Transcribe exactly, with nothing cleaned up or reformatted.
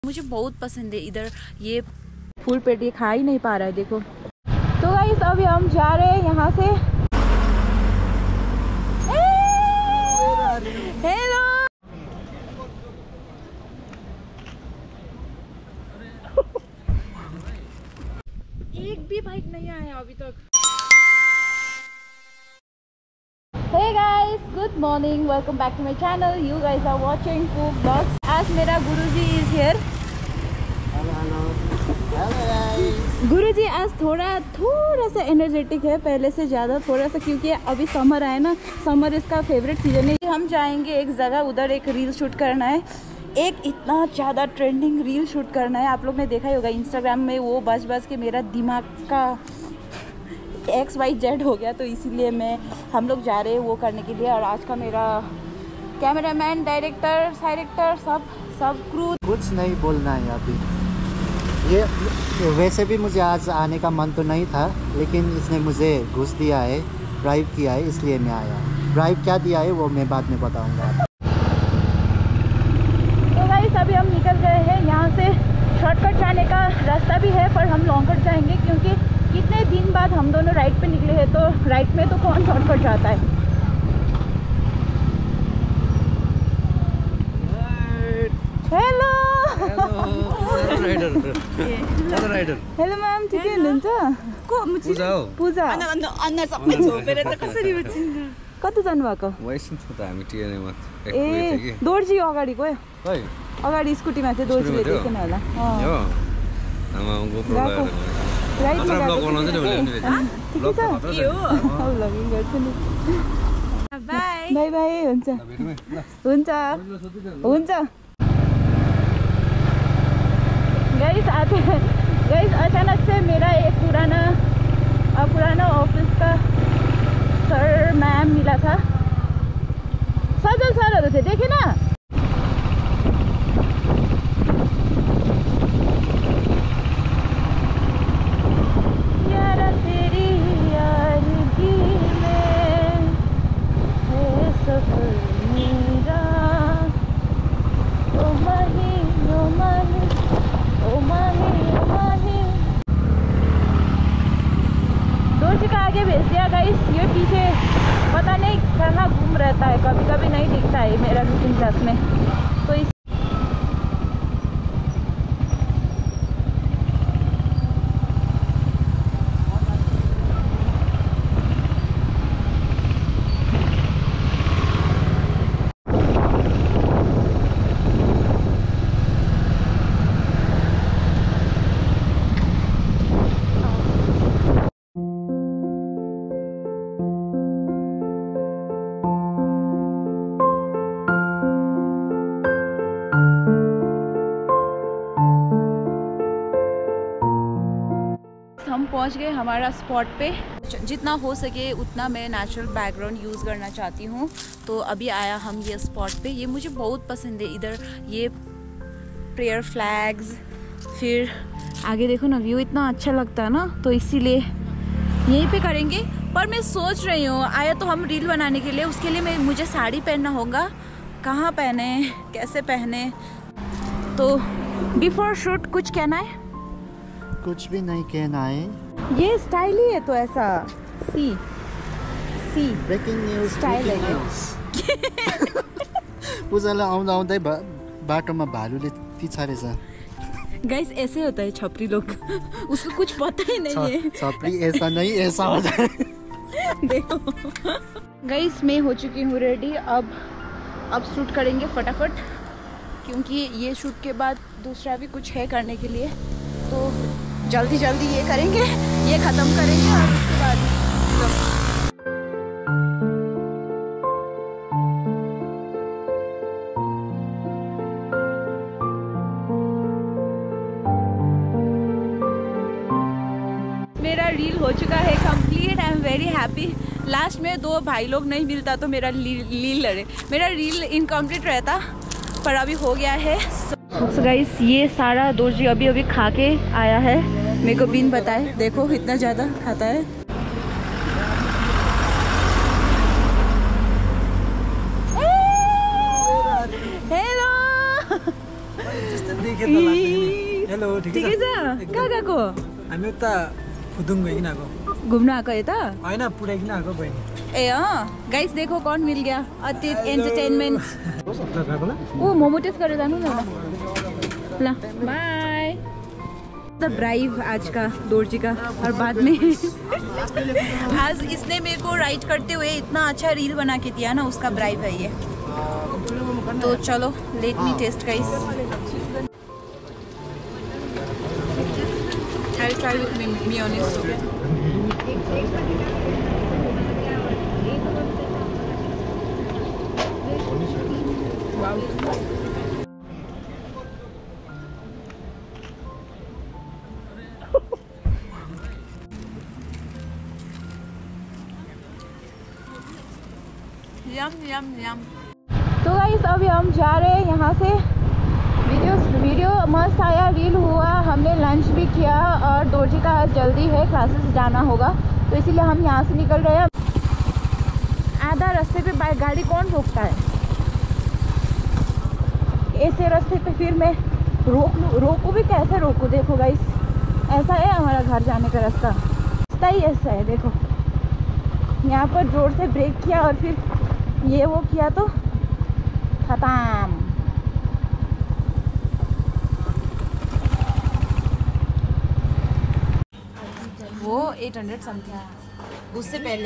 मुझे बहुत पसंद है इधर। ये फुल पेट ये खा ही नहीं पा रहा है, देखो। तो गाइस अभी हम जा रहे हैं यहाँ से। हेलो एक भी बाइक नहीं आया अभी तक। Hey guys, good morning, welcome back to my channel. You guys are watching Cook Vlogs. As मेरा गुरुजी is here. Hello, hello. Hello guys. गुरुजी आज थोड़ा थोड़ा सा एनर्जेटिक है पहले से ज़्यादा, थोड़ा सा, क्योंकि अभी समर आया ना, समर इसका फेवरेट सीजन है। हम जाएंगे एक जगह, उधर एक रील शूट करना है, एक इतना ज़्यादा ट्रेंडिंग रील शूट करना है। आप लोग ने देखा ही होगा इंस्टाग्राम में, वो बस बस के मेरा दिमाग का एक्स वाई जेड हो गया, तो इसीलिए मैं हम लोग जा रहे हैं वो करने के लिए। और आज का मेरा कैमरामैन, डायरेक्टर, डायरेक्टर सब सब क्रू। कुछ नहीं बोलना है अभी। ये वैसे भी मुझे आज आने का मन तो नहीं था, लेकिन इसने मुझे घूस दिया है, ड्राइव किया है, इसलिए मैं आया। ड्राइव क्या दिया है वो मैं बाद में बताऊंगा। तो गाइस अभी हम निकल गए हैं यहाँ से। शॉर्टकट जाने का रास्ता भी है, पर हम लॉन्ग कट जाएंगे, क्योंकि कितने दिन बाद हम दोनों राइट पे निकले हैं। तो राइट में तो कौन शॉर्टकट जाता है। हेलो हेलो मैम, ठिकै हुनुहुन्छ? पूजा हो। पूजा कता जानुभएको? ए दोर्जी अगाडि गयो, अगाडि स्कुटीमा चाहिँ दोर्जीले देखेन होला। बाई बाई, हुन्छ हुन्छ हुन्छ। गाइस आते गाइस अचानक से मेरा एक पुराना पुराना ऑफिस का सर मैम मिला था, सजल सरहरू थे, देखे ना? आगे भेज दिया गाइस, ये पीछे पता नहीं कहाँ घूम रहता है, कभी कभी नहीं दिखता है मेरा रूटीन क्लास में। तो इस हम पहुंच गए हमारा स्पॉट पे। जितना हो सके उतना मैं नेचुरल बैकग्राउंड यूज़ करना चाहती हूँ, तो अभी आया हम ये स्पॉट पे। ये मुझे बहुत पसंद है इधर, ये प्रेयर फ्लैग्स, फिर आगे देखो ना, व्यू इतना अच्छा लगता है ना, तो इसीलिए यहीं पे करेंगे। पर मैं सोच रही हूँ, आया तो हम रील बनाने के लिए, उसके लिए मैं मुझे साड़ी पहनना होगा। कहाँ पहने, कैसे पहने? तो बिफोर शूट कुछ कहना है? कुछ भी नहीं कहना है, ये स्टाइल ही है तो ऐसा। सी सी ब्रेकिंग न्यूज स्टाइल है। पूजालाई आउँदा आउँदै बाटोमा भालुले पिछारेछ। गाइस ऐसे होता है छपरी लोग, उसको कुछ पता ही नहीं है। छपरी ऐसा नहीं ऐसा होता है। देखो गाइस, मैं हो चुकी हूँ रेडी। अब अब शूट करेंगे फटाफट, क्योंककि ये शूट के बाद दूसरा भी कुछ है करने के लिए, तो जल्दी जल्दी ये करेंगे, ये ख़त्म करेंगे और उसके बाद तो। मेरा रील हो चुका है complete, I am very happy. Last में दो भाई लोग नहीं मिलता तो मेरा रील लड़े मेरा रील इनकम्प्लीट रहता, पर अभी हो गया है। सो गाइस, ये सारा दोर्जी अभी अभी खा के आया है, मेरे को बिन बताए। देखो इतना ज़्यादा खाता है। हेलो हेलो ठिकै छ कहाँ गएको हामी उता फुदुङ गइकिन आएको घुम्न आएको यता होइन पुऱ्याइकिन आएको बहिनी ए अँ गाइस देखो कौन मिल गया अति एंटरटेनमेंट ओ मोमो टेस्ट गरेर जानु न ल बाय द ब्राइव आज का दोर्जी का और बाद में आज इसने मेरे को राइड करते हुए इतना अच्छा रील बना के दिया ना उसका ब्राइव है ये तो चलो let me test guys I'll try with mayonnaise okay wow yum yum yum तो गाइस अभी हम जा रहे हैं यहाँ से वीडियो वीडियो मस्त आया रील हुआ हमने लंच भी किया और दोर्जी का आज जल्दी है क्लासेस जाना होगा तो इसीलिए हम यहाँ से निकल रहे हैं आधा रास्ते पे बाइक गाड़ी कौन रोकता है ऐसे रास्ते पे फिर मैं रोक लूँ रोकूँ भी कैसे रोकूँ देखो गाइस ऐसा है हमारा घर जाने का रास्ता रास्ता ही ऐसा है देखो यहाँ पर जोर से ब्रेक किया और फिर ये वो किया तो खत्म वो एट हंड्रेड समथिंग उससे पहले